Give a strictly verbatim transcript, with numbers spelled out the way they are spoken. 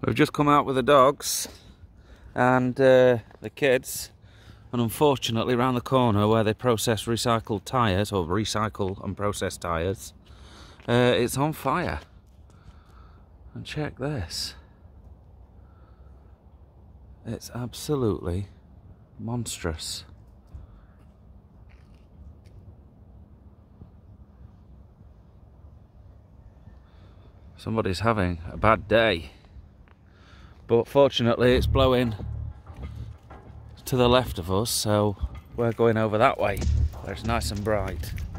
We've just come out with the dogs and uh, the kids, and unfortunately round the corner where they process recycled tyres, or recycle and process tyres, uh, it's on fire. And check this. It's absolutely monstrous. Somebody's having a bad day. But fortunately it's blowing to the left of us, so we're going over that way where it's nice and bright.